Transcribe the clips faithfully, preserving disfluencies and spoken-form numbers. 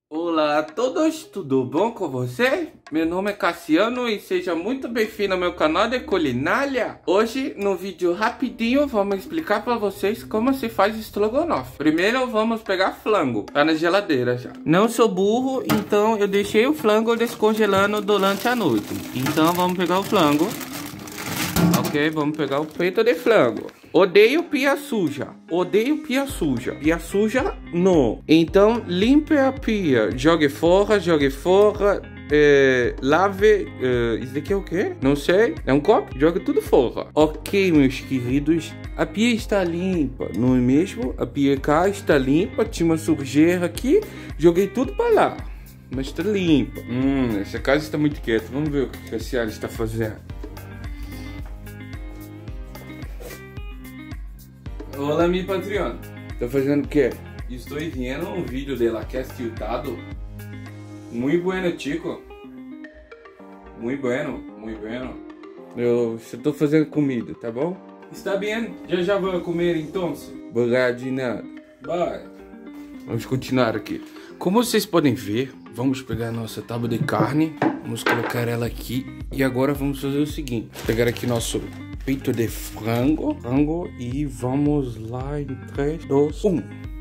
Olá a todos, tudo bom com você? Meu nome é Cassiano e seja muito bem-vindo ao meu canal de culinária. Hoje, no vídeo rapidinho, vamos explicar para vocês como se faz estrogonofe. Primeiro, vamos pegar flango, tá na geladeira já. Não sou burro, então eu deixei o flango descongelando durante a noite. Então, vamos pegar o flango. Ok, vamos pegar o peito de flango. Odeio pia suja, odeio pia suja, pia suja não. Então limpe a pia, jogue fora, jogue fora, é, lave, é, isso daqui é o quê? Não sei, é um copo? Joga tudo fora. Ok, meus queridos, a pia está limpa, não é mesmo? A pia cá está limpa, tinha uma sujeira aqui, joguei tudo para lá, mas está limpa. Hum, essa casa está muito quieta, vamos ver o que a senhora está fazendo. Olá, meu patrão. Tá fazendo o quê? Estou vendo um vídeo dela que é tiltado. Muito bueno, chico. Muito bueno, muito bueno. Eu estou fazendo comida, tá bom? Está bem? Já já vou comer então. Obrigado de nada. Bye. Vamos continuar aqui. Como vocês podem ver, vamos pegar a nossa tábua de carne. Vamos colocar ela aqui. E agora vamos fazer o seguinte. Pegar aqui nosso peito de frango, frango e vamos lá em três, dois, um.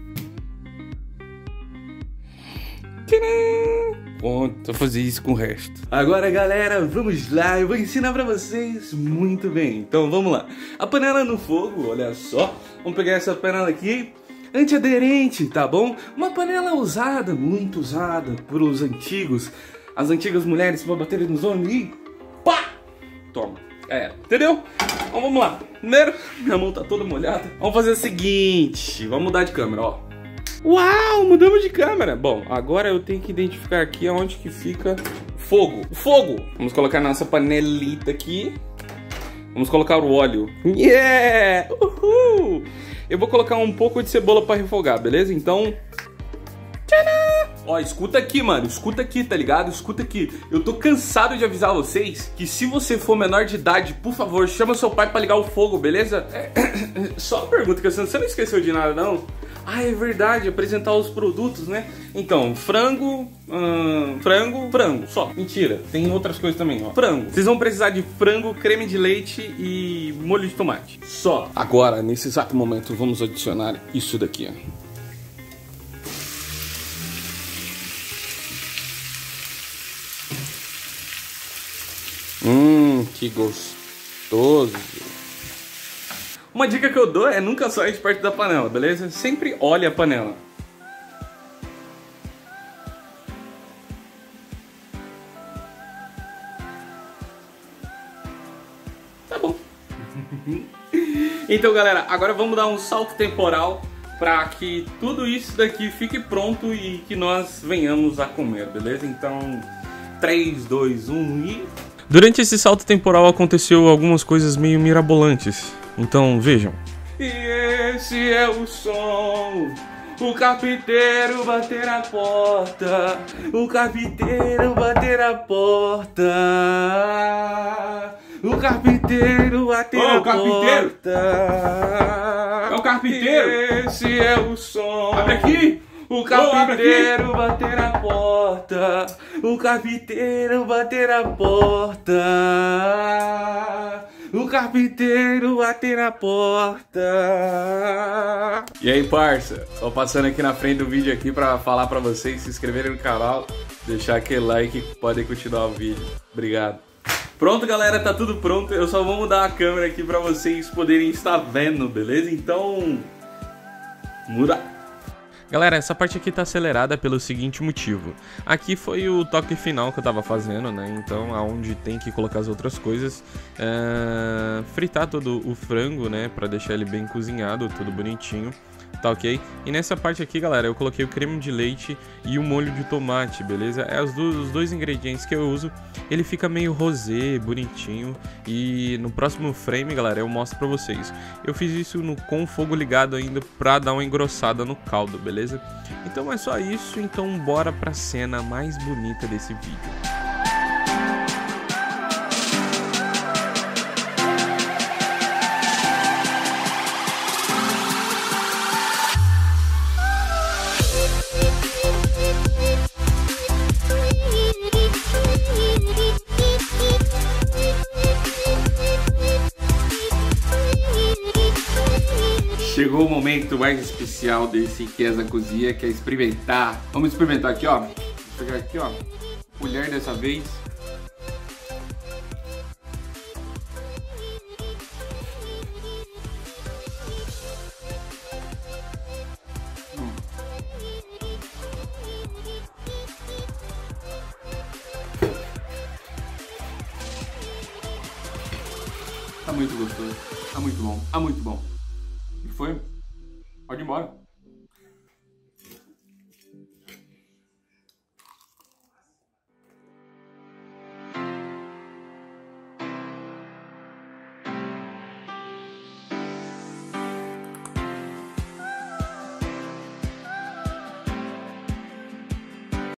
Tcharam! Pronto, vou fazer isso com o resto. Agora, galera, vamos lá. Eu vou ensinar pra vocês muito bem. Então, vamos lá. A panela no fogo, olha só. Vamos pegar essa panela aqui. Antiaderente, tá bom? Uma panela usada, muito usada por os antigos. As antigas mulheres para baterem nos homens e pá! Toma. É, entendeu? Então vamos lá. Primeiro, minha mão tá toda molhada. Vamos fazer o seguinte. Vamos mudar de câmera, ó. Uau, mudamos de câmera. Bom, agora eu tenho que identificar aqui onde que fica fogo. Fogo! Vamos colocar nossa panelita aqui. Vamos colocar o óleo. Yeah! Uhul! Eu vou colocar um pouco de cebola para refogar, beleza? Então... Tcharam! Ó, escuta aqui, mano, escuta aqui, tá ligado? Escuta aqui. Eu tô cansado de avisar vocês que se você for menor de idade, por favor, chama seu pai pra ligar o fogo, beleza? É, só uma pergunta, que você não esqueceu de nada, não? Ah, é verdade, apresentar os produtos, né? Então, frango, hum, frango, frango, só. Mentira, tem outras coisas também, ó. Frango. Vocês vão precisar de frango, creme de leite e molho de tomate. Só. Agora, nesse exato momento, vamos adicionar isso daqui, ó. Hum, que gostoso. Uma dica que eu dou é nunca sair de perto da panela, beleza? Sempre olhe a panela. Tá bom. Então, galera, agora vamos dar um salto temporal para que tudo isso daqui fique pronto e que nós venhamos a comer, beleza? Então, três, dois, um e... Durante esse salto temporal aconteceu algumas coisas meio mirabolantes, então vejam. E esse é o som, o carpinteiro bater a porta, o carpinteiro bater a porta, o carpinteiro bater oh, a o carpinteiro. porta. É o carpinteiro? E esse é o som. Abre aqui. O carpinteiro oh, bater a porta, o carpinteiro bater a porta, o carpinteiro bater a porta. E aí, parça, tô passando aqui na frente do vídeo aqui pra falar pra vocês se inscreverem no canal, deixar aquele like que podem continuar o vídeo. Obrigado. Pronto, galera, tá tudo pronto. Eu só vou mudar a câmera aqui pra vocês poderem estar vendo, beleza? Então, muda. Galera, essa parte aqui tá acelerada pelo seguinte motivo. Aqui foi o toque final que eu tava fazendo, né? Então, aonde tem que colocar as outras coisas. É... Fritar todo o frango, né? Pra deixar ele bem cozinhado, tudo bonitinho. Tá ok? E nessa parte aqui, galera, eu coloquei o creme de leite e o molho de tomate, beleza? É os dois, os dois ingredientes que eu uso. Ele fica meio rosé, bonitinho. E no próximo frame, galera, eu mostro pra vocês. Eu fiz isso no, com o fogo ligado ainda pra dar uma engrossada no caldo, beleza? Então é só isso, então bora pra cena mais bonita desse vídeo. chegou o momento mais especial desse Riqueza Cozinha, que é experimentar. Vamos experimentar aqui, ó. Vou pegar aqui, ó. Colher dessa vez. Hum. Tá muito gostoso. Tá muito bom. Tá muito bom. O que foi? Pode ir embora.